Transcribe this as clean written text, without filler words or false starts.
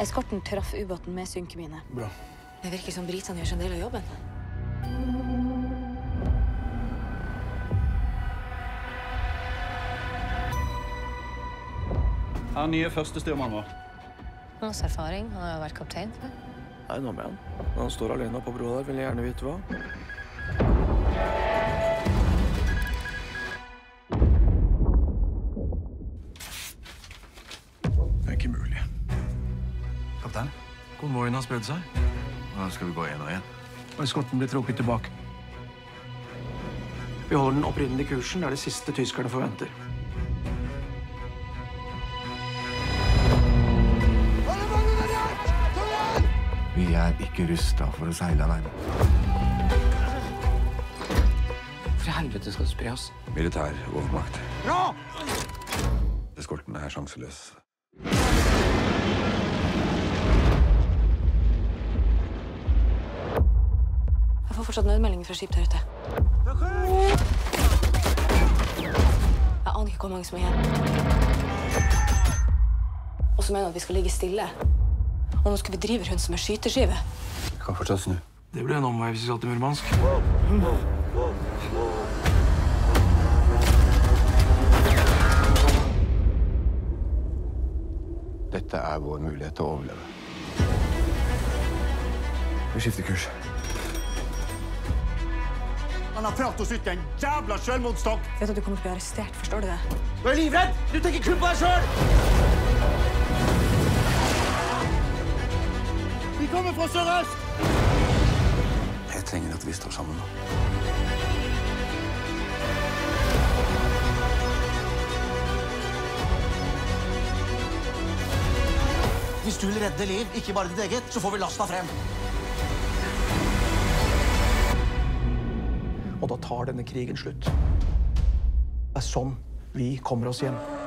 Eskorten traff ubåten med synkemine. Bra. Det virker som britene gjør sin del av jobben. Her er nye førstestyrmann vår. Hans erfaring. Han har jo vært kaptein før. Nei, nå med han. Når han står alene på broa der, vil jeg gjerne vite hva. Det er ikke mulig. Kaptein, Konvoien har spredd seg. nå skal vi gå en og en. Og eskorten blir trukket tilbake. Vi holder den opprinnelige kursen. Det er det siste tyskerne forventer. Vi er ikke rustet for å seile alene. For i helvete skal du spre oss? Militær overmakt. Bra! Eskorten er sjanseløs. Jeg får fortsatt nødmeldinger fra skip der ute. Jeg aner ikke hvor mange som er igjen. Og så mener jeg at vi skal ligge stille. Og nå skal vi drive rundt som en skyteskive. Vi kan fortsatt snu. Det blir en omvei hvis vi skal til Murmansk. Dette er vår mulighet til å overleve. Vi skifter kurs. Han har ført oss ut i en jævla selvmordstokk. Vet du at du kommer til å bli arrestert, forstår du det? Du er livredd! Du tenker kun på deg selv! Vi kommer fra sørøst! Jeg trenger at vi står sammen nå. Hvis du vil redde liv, ikke bare ditt eget, så får vi lasta frem. Og da tar denne krigen slutt. Det er sånn vi kommer oss hjem.